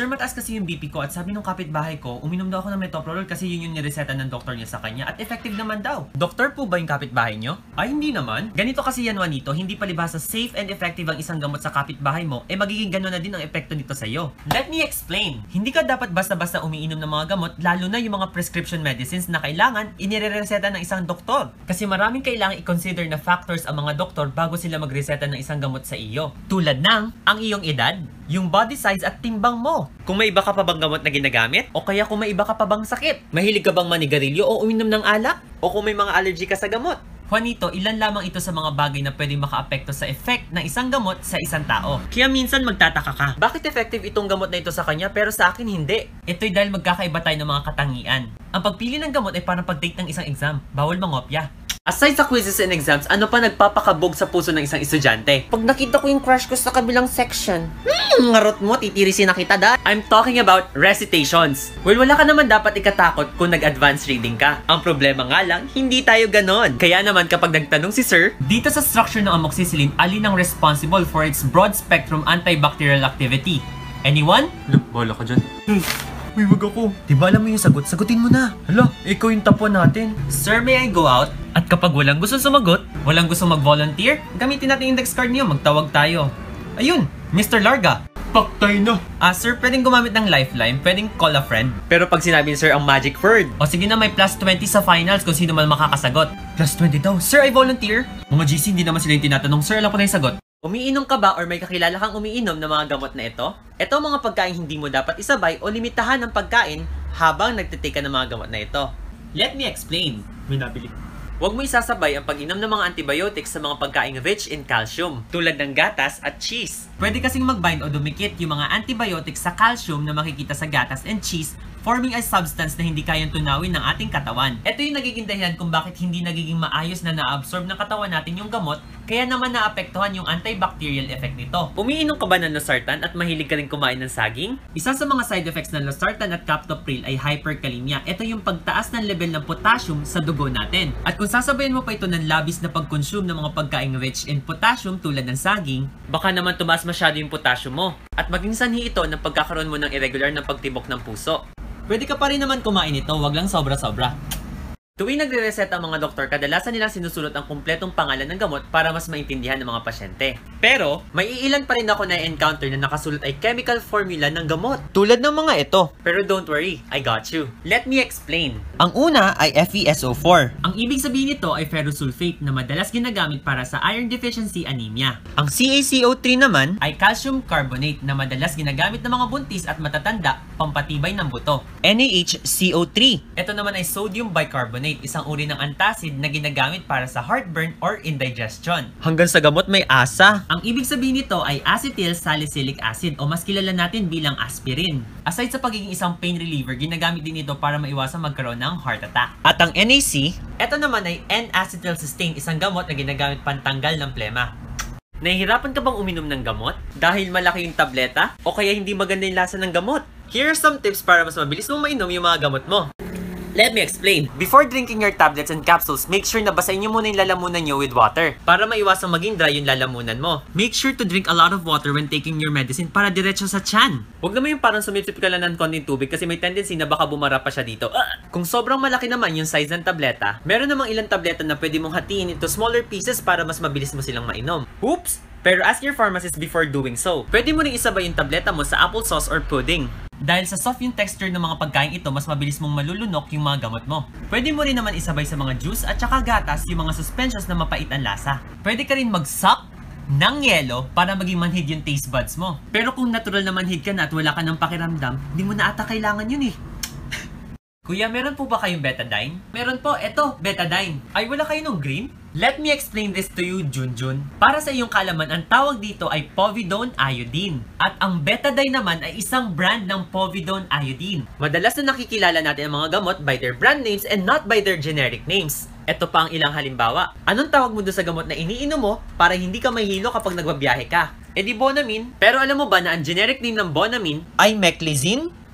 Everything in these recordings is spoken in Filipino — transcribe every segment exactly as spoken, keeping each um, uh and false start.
Sir, mataas kasi yung B P ko at sabi nung kapitbahay ko, uminom daw ako ng metoprolol kasi yun yung nireseta ng doktor niya sa kanya at effective naman daw. Doktor po ba yung kapitbahay nyo? Ay, hindi naman. Ganito kasi yan, Juanito, hindi palibhasa safe and effective ang isang gamot sa kapitbahay mo, eh magiging gano'n na din ang epekto nito sa'yo. Let me explain. Hindi ka dapat basta-basta umiinom ng mga gamot, lalo na yung mga prescription medicines na kailangan inirereseta ng isang doktor. Kasi maraming kailangan i-consider na factors ang mga doktor bago sila magreseta ng isang gamot sa iyo. Tulad ng ang iyong edad, yung body size at timbang mo. Kung may iba ka pa bang gamot na ginagamit, o kaya kung may iba ka pa bang sakit. Mahilig ka bang manigarilyo o uminom ng alak? O kung may mga allergy ka sa gamot. Juanito, ilan lamang ito sa mga bagay na pwedeng makaapekto sa effect ng isang gamot sa isang tao. Kaya minsan magtataka ka, bakit effective itong gamot na ito sa kanya pero sa akin hindi? Ito'y dahil magkakaiba tayo ng mga katangian. Ang pagpili ng gamot ay parang pag-take ng isang exam. Bawal mangopya. Aside sa quizzes and exams, ano pa nagpapakabog sa puso ng isang estudyante? Pag nakita ko yung crush ko sa kabilang section, hmm, ngarot mo, titirisin na kita dahil. I'm talking about recitations. Well, wala ka naman dapat ikatakot kung nag-advance reading ka. Ang problema nga lang, hindi tayo ganon. Kaya naman kapag nagtanong si Sir, dito sa structure ng amoxicillin, alin ang responsible for its broad spectrum antibacterial activity? Anyone? Look, bola ka dyan. Hmm. Uy, wag ako. Diba alam mo yung sagot? Sagutin mo na. Hala, ikaw yung tapuan natin. Sir, may I go out? At kapag walang gusto sumagot, walang gusto mag-volunteer, gamitin natin yung index card niyo, magtawag tayo. Ayun, Mister Larga. Paktay na. Ah, sir, pwedeng gumamit ng lifeline, pwedeng call a friend. Pero pag sinabi ni Sir ang magic word, o sige na, may plus twenty sa finals kung sino man makakasagot. Plus twenty daw. Sir, I volunteer. Mga G C, hindi naman sila yung tinatanong. Sir, alam ko na yung sagot. Umiinom ka ba or may kakilala kang umiinom ng mga gamot na ito? Ito ang mga pagkain hindi mo dapat isabay o limitahan ng pagkain habang nagtitake ka ng mga gamot na ito. Let me explain. May nabili. Huwag mo isasabay ang pag-inom ng mga antibiotics sa mga pagkain rich in calcium, tulad ng gatas at cheese. Pwede kasing mag-bind o dumikit yung mga antibiotics sa calcium na makikita sa gatas and cheese, forming a substance na hindi kayang tunawin ng ating katawan. Ito yung nagiging dahilan kung bakit hindi nagiging maayos na na-absorb ng katawan natin yung gamot, kaya naman naapektuhan yung antibacterial effect nito. Umiinom ka ba ng losartan at mahilig ka rin kumain ng saging? Isa sa mga side effects ng losartan at captopril ay hyperkalemia. Ito yung pagtaas ng level ng potassium sa dugo natin. At kung sasabayan mo pa ito ng labis na pag-consume ng mga pagkain rich in potassium tulad ng saging, baka naman tumaas masyado yung potassium mo. At maging sanhi ito ng pagkakaroon mo ng irregular na pagtibok ng puso. Pwede ka pa rin naman kumain ito, wag lang sobra-sobra. Tuwing nagre-reset ang mga doktor, kadalasan nilang sinusulot ang kumpletong pangalan ng gamot para mas maintindihan ng mga pasyente. Pero, may iilan pa rin ako na-encounter na nakasulot ay chemical formula ng gamot. Tulad ng mga ito. Pero don't worry, I got you. Let me explain. Ang una ay F E S O four. Ang ibig sabihin nito ay ferrosulfate na madalas ginagamit para sa iron deficiency anemia. Ang C A C O three naman ay calcium carbonate na madalas ginagamit ng mga buntis at matatanda pampatibay ng buto. N A H C O three. Ito naman ay sodium bicarbonate, isang uri ng antacid na ginagamit para sa heartburn or indigestion. Hanggang sa gamot may asa. Ang ibig sabihin nito ay acetyl salicylic acid o mas kilala natin bilang aspirin. Aside sa pagiging isang pain reliever, ginagamit din ito para maiwasan magkaroon ng heart attack. At ang N A C, ito naman ay N-acetylcysteine, isang gamot na ginagamit pantanggal ng plema. Nahihirapan ka bang uminom ng gamot? Dahil malaki yung tableta? O kaya hindi maganda yung lasa ng gamot? Here are some tips para mas mabilis mong mainom yung mga gamot mo. Let me explain. Before drinking your tablets and capsules, make sure na basahin nyo muna yung lalamunan nyo with water para maiwasang maging dry yung lalamunan mo. Make sure to drink a lot of water when taking your medicine para diretso sa tiyan. Huwag naman yung parang sumipsip ka lang ng konting tubig kasi may tendency na baka bumara pa siya dito. Uh, kung sobrang malaki naman yung size ng tableta, meron namang ilang tableta na pwede mong hatiin into smaller pieces para mas mabilis mo silang mainom. Oops! Pero ask your pharmacist before doing so. Pwede mo ring isabay yung tableta mo sa applesauce or pudding. Dahil sa soft yung texture ng mga pagkain ito, mas mabilis mong malulunok yung mga gamot mo. Pwede mo rin naman isabay sa mga juice at saka gatas yung mga suspensions na mapait ang lasa. Pwede ka rin mag-suck ng yelo para maging manhid yung taste buds mo. Pero kung natural na manhid ka na at wala ka ng pakiramdam, hindi mo na ata kailangan yun eh. Kuya, meron po ba kayong betadine? Meron po, eto, betadine. Ay, wala kayo nung green? Let me explain this to you, Junjun. Para sa iyong kalaman, ang tawag dito ay povidone iodine. At ang betadine naman ay isang brand ng povidone iodine. Madalas na nakikilala natin ang mga gamot by their brand names and not by their generic names. Ito pa ang ilang halimbawa. Anong tawag mo doon sa gamot na iniinom mo para hindi ka mahilo kapag nagbabiyahe ka? E di Bonamine. Pero alam mo ba na ang generic name ng Bonamine ay Meclizine?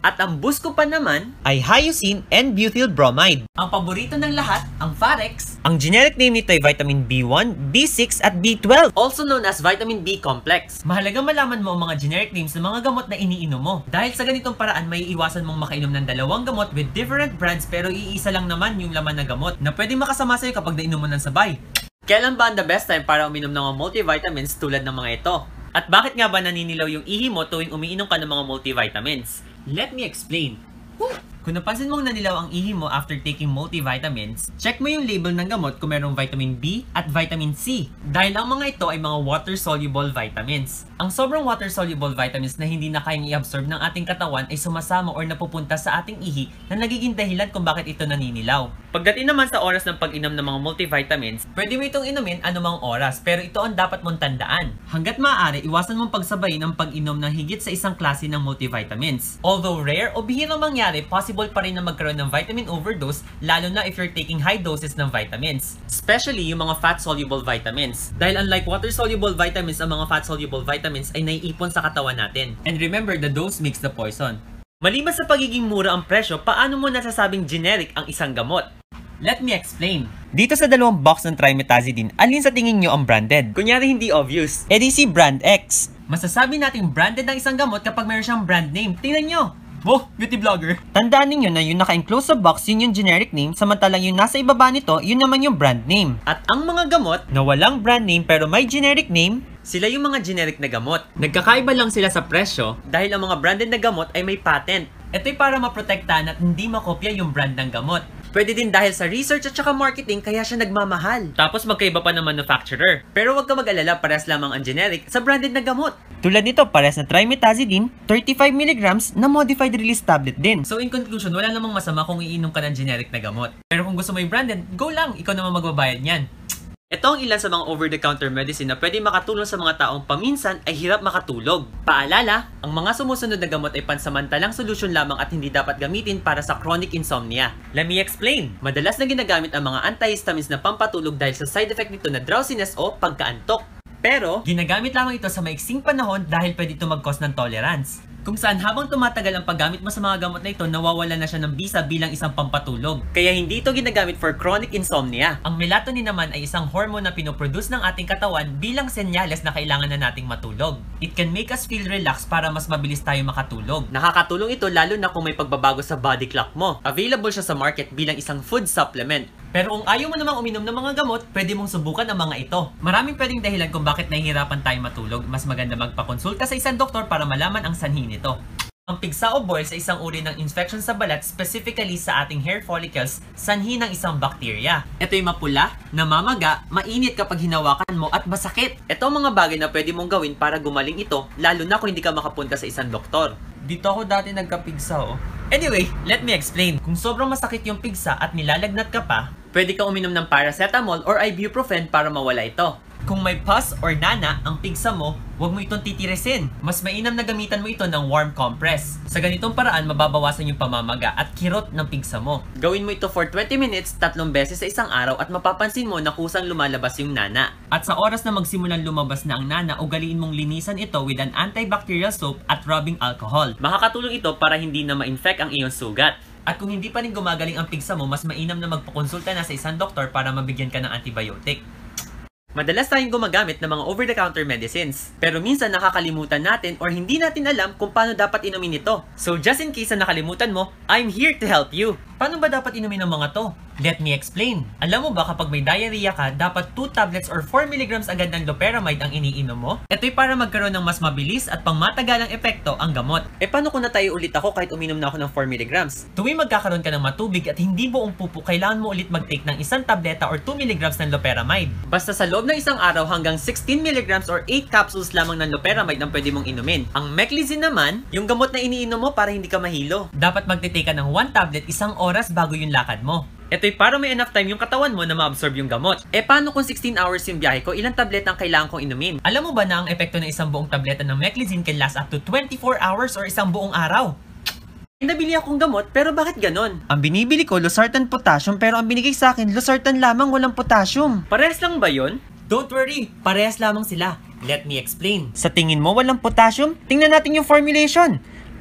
At ang boost ko pa naman ay hyoscine and butyl bromide. Ang paborito ng lahat, ang Farex. Ang generic name nito ay vitamin B one, B six at B twelve, also known as vitamin B complex. Mahalaga malaman mo ang mga generic names ng mga gamot na iniinom mo. Dahil sa ganitong paraan, may iwasan mong makainom ng dalawang gamot with different brands pero iisa lang naman yung laman ng gamot na pwedeng makasama sa'yo kapag nainom mo ng sabay. Kailan ba ang the best time para uminom ng mga multivitamins tulad ng mga ito? At bakit nga ba naninilaw yung ihi mo tuwing umiinom ka ng mga multivitamins? Let me explain. Woo! Kung napansin mong nanilaw ang ihi mo after taking multivitamins, check mo yung label ng gamot kung mayroong vitamin B at vitamin C. Dahil ang mga ito ay mga water-soluble vitamins. Ang sobrang water-soluble vitamins na hindi na kayang i-absorb ng ating katawan ay sumasama or napupunta sa ating ihi na nagiging dahilan kung bakit ito naninilaw. Pagdating naman sa oras ng pag-inom ng mga multivitamins, pwede mo itong inumin anumang oras pero ito ang dapat mong tandaan. Hanggat maaari, iwasan mong pagsabay ng pag-inom ng higit sa isang klase ng multivitamins. Although rare o bihirang mangyari, possible pa rin na magkaroon ng vitamin overdose lalo na if you're taking high doses ng vitamins. Especially yung mga fat-soluble vitamins. Dahil unlike water-soluble vitamins, ang mga fat-soluble vitamins ay naiipon sa katawan natin. And remember, the dose makes the poison. Maliban sa pagiging mura ang presyo, paano mo nasasabing generic ang isang gamot? Let me explain. Dito sa dalawang box ng trimetazidine, alin sa tingin nyo ang branded? Kunyari hindi obvious. E di si brand X. Masasabi nating branded ang isang gamot kapag mayroon siyang brand name. Tingnan nyo! Oh, beauty vlogger. Tandaan ninyo na yung naka-enclose sa box, yun yung generic name, samantalang yung nasa ibaba nito, yun naman yung brand name. At ang mga gamot na walang brand name pero may generic name, sila yung mga generic na gamot. Nagkakaiba lang sila sa presyo dahil ang mga branded na gamot ay may patent. Ito'y para maprotektahan at hindi makopya yung brand ng gamot. Pwede din dahil sa research at saka marketing kaya siya nagmamahal. Tapos magkaiba pa ng manufacturer. Pero wag ka mag-alala, parehas lamang ang generic sa branded na gamot. Tulad nito, parehas na trimetazidine, thirty-five milligrams na modified release tablet din. So in conclusion, wala namang masama kung iinom ka ng generic na gamot. Pero kung gusto mo yung branded, go lang, ikaw naman magbabayad niyan. Ito ang ilan sa mga over-the-counter medicine na pwede makatulong sa mga taong paminsan ay hirap makatulog. Paalala, ang mga sumusunod na gamot ay pansamantalang solusyon lamang at hindi dapat gamitin para sa chronic insomnia. Let me explain. Madalas na ginagamit ang mga antihistamines na pampatulog dahil sa side effect nito na drowsiness o pagkaantok. Pero, ginagamit lamang ito sa maiksing panahon dahil pwede ito mag-cause ng tolerance. Kung saan habang tumatagal ang paggamit mo sa mga gamot na ito, nawawala na siya ng bisa bilang isang pampatulog. Kaya hindi ito ginagamit for chronic insomnia. Ang melatonin naman ay isang hormone na pinoproduce ng ating katawan bilang senyales na kailangan na nating matulog. It can make us feel relaxed para mas mabilis tayo makatulog. Nakakatulong ito lalo na kung may pagbabago sa body clock mo. Available siya sa market bilang isang food supplement. Pero kung ayaw mo namang uminom ng mga gamot, pwede mong subukan ang mga ito. Maraming pwedeng dahilan kung bakit nahihirapan tayo matulog. Mas maganda magpakonsulta sa isang doktor para malaman ang sanhi nito. Ang pigsa o boil sa isang uri ng infection sa balat, specifically sa ating hair follicles, sanhi ng isang bakterya. Ito'y mapula, namamaga, mainit kapag hinawakan mo at masakit. Ito ang mga bagay na pwede mong gawin para gumaling ito, lalo na kung hindi ka makapunta sa isang doktor. Dito ako dati nagkapigsa oh. Anyway, let me explain. Kung sobrang masakit yung pigsa at nilalagnat ka pa, pwede ka uminom ng paracetamol or ibuprofen para mawala ito. Kung may pus or nana ang pigsa mo, huwag mo itong titirisin. Mas mainam na gamitan mo ito ng warm compress. Sa ganitong paraan, mababawasan yung pamamaga at kirot ng pigsa mo. Gawin mo ito for twenty minutes, tatlong beses sa isang araw at mapapansin mo na kusang lumalabas yung nana. At sa oras na magsimulang lumabas na ang nana, ugaliin mong linisan ito with an antibacterial soap at rubbing alcohol. Makakatulong ito para hindi na ma-infect ang iyong sugat. At kung hindi pa rin gumagaling ang pigsa mo, mas mainam na magpakonsulta na sa isang doktor para mabigyan ka ng antibiotic. Madalas tayong gumagamit ng mga over-the-counter medicines. Pero minsan nakakalimutan natin or hindi natin alam kung paano dapat inumin ito. So just in case na nakalimutan mo, I'm here to help you. Paano ba dapat inumin ang mga to? Let me explain. Alam mo ba kapag may diarrhea ka, dapat two tablets or four milligrams agad ng loperamide ang iniinom mo? Ito'y para magkaroon ng mas mabilis at pangmatagalang epekto ang gamot. E paano kung natayo ulit ako kahit uminom na ako ng four milligrams? Tuwing magkakaroon ka ng matubig at hindi buong pupo, kailangan mo ulit mag-take ng isang tableta or two milligrams ng loperamide. Basta sa loob ng isang araw hanggang sixteen milligrams or eight capsules lamang ng loperamide ang pwede mong inumin. Ang meclizine naman, yung gamot na iniinom mo para hindi ka mahilo. Dapat magte-take ka ng one tablet isang oras bago yung lakad mo. Ito'y para may enough time yung katawan mo na ma-absorb yung gamot. E paano kung sixteen hours yung biyahe ko, ilang tableta ang kailangan kong inumin? Alam mo ba na ang epekto ng isang buong tableta ng meclizine can last up to twenty-four hours or isang buong araw? Nabili akong gamot, pero bakit ganon? Ang binibili ko, losartan potassium, pero ang binigay sa akin, losartan lamang walang potassium. Parehas lang ba yun? Don't worry, parehas lamang sila. Let me explain. Sa tingin mo walang potassium? Tingnan natin yung formulation.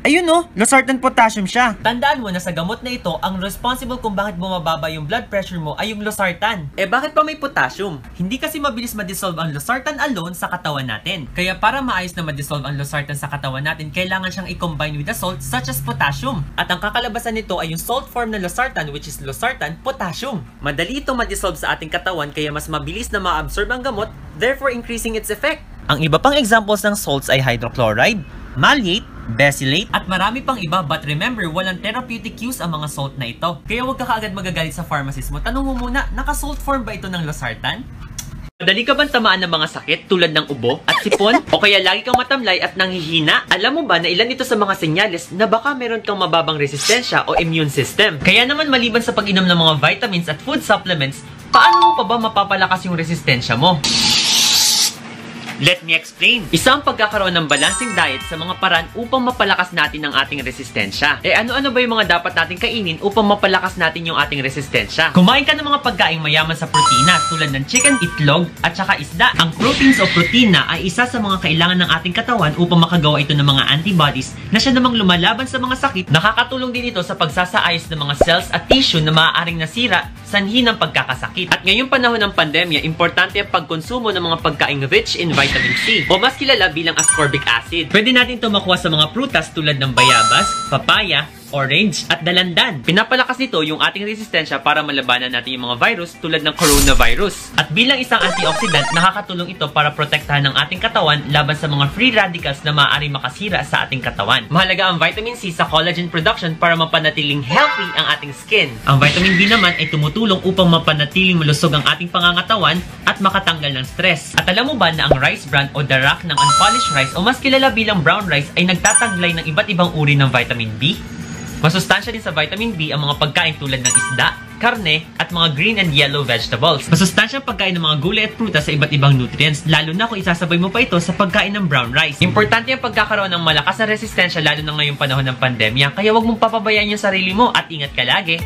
Ayun no, losartan potassium siya. Tandaan mo na sa gamot na ito, ang responsible kung bakit bumababa yung blood pressure mo ay yung losartan. Eh bakit pa may potassium? Hindi kasi mabilis ma-dissolve ang losartan alone sa katawan natin. Kaya para maayos na ma-dissolve ang losartan sa katawan natin, kailangan siyang i-combine with a salt such as potassium. At ang kakalabasan nito ay yung salt form ng losartan, which is losartan potassium. Madali itong ma-dissolve sa ating katawan kaya mas mabilis na ma-absorb ang gamot, therefore increasing its effect. Ang iba pang examples ng salts ay hydrochloride, maliate, becylate, at marami pang iba, but remember, walang therapeutic use ang mga salt na ito. Kaya huwag ka kaagad magagalit sa pharmacist mo. Tanong mo muna, naka-salt form ba ito ng losartan? Madali ka bang tamaan ng mga sakit tulad ng ubo at sipon? O kaya lagi kang matamlay at nanghihina? Alam mo ba na ilan ito sa mga senyales na baka meron kang mababang resistensya o immune system? Kaya naman maliban sa pag-inom ng mga vitamins at food supplements, paano mo pa ba mapapalakas yung resistensya mo? Let me explain. Isa ang pagkakaroon ng balancing diet sa mga paraan upang mapalakas natin ang ating resistensya. Eh ano-ano ba yung mga dapat natin kainin upang mapalakas natin yung ating resistensya? Kumain ka ng mga pagkaing mayaman sa protina tulad ng chicken, itlog, at saka isda. Ang proteins o protina ay isa sa mga kailangan ng ating katawan upang makagawa ito ng mga antibodies na siya namang lumalaban sa mga sakit. Nakakatulong din ito sa pagsasaayos ng mga cells at tissue na maaaring nasira sanhi ng pagkakasakit. At ngayong panahon ng pandemya, importante ang pagkonsumo ng mga pagkaing rich in vitamin C o mas kilala bilang ascorbic acid. Pwede natin ito makuha sa mga prutas tulad ng bayabas, papaya, orange, at dalandan. Pinapalakas nito yung ating resistensya para malabanan natin yung mga virus tulad ng coronavirus. At bilang isang antioxidant, nakakatulong ito para protektahan ng ating katawan laban sa mga free radicals na maaaring makasira sa ating katawan. Mahalaga ang vitamin C sa collagen production para mapanatiling healthy ang ating skin. Ang vitamin B naman ay tumutulong upang mapanatiling malusog ang ating pangangatawan at makatanggal ng stress. At alam mo ba na ang rice bran o darak ng unpolished rice o mas kilala bilang brown rice ay nagtataglay ng iba't ibang uri ng vitamin B? Masustansya din sa vitamin B ang mga pagkain tulad ng isda, karne, at mga green and yellow vegetables. Masustansya ang pagkain ng mga gulay at prutas sa iba't ibang nutrients, lalo na kung isasabay mo pa ito sa pagkain ng brown rice. Importante ang pagkakaroon ng malakas na resistensya lalo na ngayong panahon ng pandemya, kaya huwag mong papabayaan yung sarili mo at ingat ka lagi.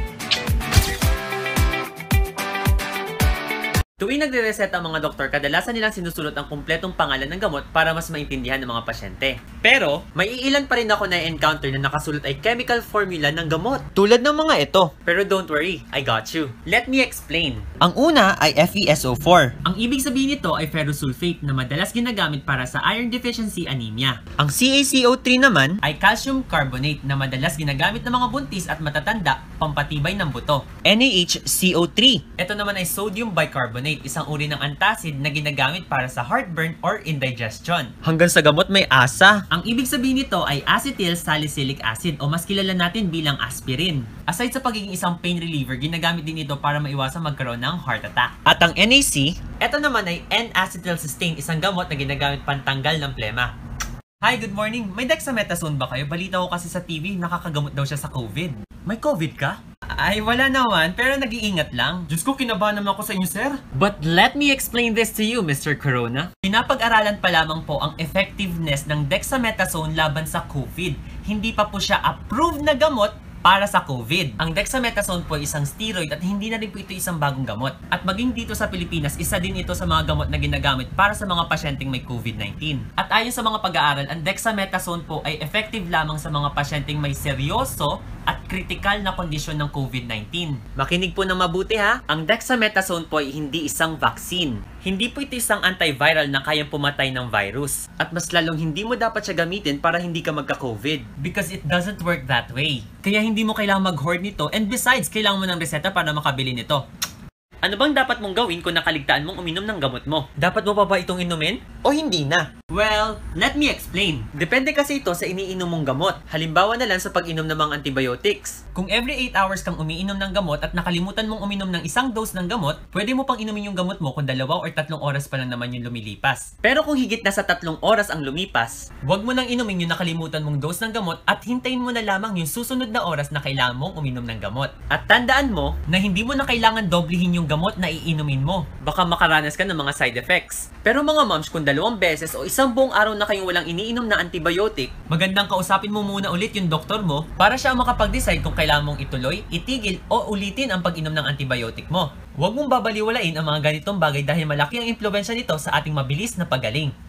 Tuwing nagre-reset ang mga doktor, kadalasan nilang sinusulot ang kumpletong pangalan ng gamot para mas maintindihan ng mga pasyente. Pero, may iilan pa rin ako na-encounter na nakasulat ay chemical formula ng gamot. Tulad ng mga ito. Pero don't worry, I got you. Let me explain. Ang una ay F e S O four. Ang ibig sabihin nito ay ferrosulfate na madalas ginagamit para sa iron deficiency anemia. Ang C a C O three naman ay calcium carbonate na madalas ginagamit ng mga buntis at matatanda pampatibay ng buto. N a H C O three. Ito naman ay sodium bicarbonate, isang uri ng antacid na ginagamit para sa heartburn or indigestion. Hanggang sa gamot may asa. Ang ibig sabihin nito ay acetyl salicylic acid o mas kilala natin bilang aspirin. Aside sa pagiging isang pain reliever, ginagamit din ito para maiwasan magkaroon ng heart attack. At ang N A C, ito naman ay N-acetylcysteine, isang gamot na ginagamit pantanggal ng plema. Hi, good morning. May dexamethasone ba kayo? Balita ko kasi sa T V, nakakagamot daw siya sa COVID. May COVID ka? Ay, wala naman, pero nag-iingat lang. Diyos ko, kinabahan naman ako sa inyo, sir. But let me explain this to you, Mister Corona. Pinapag-aralan pa lamang po ang effectiveness ng dexamethasone laban sa COVID. Hindi pa po siya approved na gamot para sa COVID. Ang dexamethasone po ay isang steroid at hindi na rin po ito isang bagong gamot. At maging dito sa Pilipinas, isa din ito sa mga gamot na ginagamit para sa mga pasyenteng may COVID nineteen. At ayon sa mga pag-aaral, ang dexamethasone po ay effective lamang sa mga pasyenteng may seryoso at critical na kondisyon ng COVID nineteen. Makinig po ng mabuti ha, ang dexamethasone po ay hindi isang vaccine. Hindi po ito isang antiviral na kayang pumatay ng virus. At mas lalong hindi mo dapat siya gamitin para hindi ka magka-COVID. Because it doesn't work that way. Kaya hindi mo kailangang mag-hoard nito, and besides, kailangan mo ng reseta para makabili nito. Ano bang dapat mong gawin kung nakaligtaan mong uminom ng gamot mo? Dapat mo pa ba itong inumin? O hindi na? Well, let me explain. Depende kasi ito sa iniinom mong gamot. Halimbawa na lang sa pag-inom ng mga antibiotics. Kung every eight hours kang umiinom ng gamot at nakalimutan mong uminom ng isang dose ng gamot, pwede mo pang inumin yung gamot mo kung dalawa or tatlong oras pa lang naman yung lumilipas. Pero kung higit na sa tatlong oras ang lumipas, huwag mo nang inumin yung nakalimutan mong dose ng gamot at hintayin mo na lamang yung susunod na oras na kailangan mong uminom ng gamot. At tandaan mo na hindi mo na kailangan doblihin yung gamot na iinumin mo. Baka makaranas ka ng mga side effects. Pero mga moms, kung dalawang beses o isang buong araw na kayong walang iniinom na antibiotic, magandang kausapin mo muna ulit yung doktor mo para siya makapag-decide kung kailangan mong ituloy, itigil o ulitin ang pag-inom ng antibiotic mo. Huwag mong babaliwalain ang mga ganitong bagay dahil malaki ang impluwensya nito sa ating mabilis na pagaling.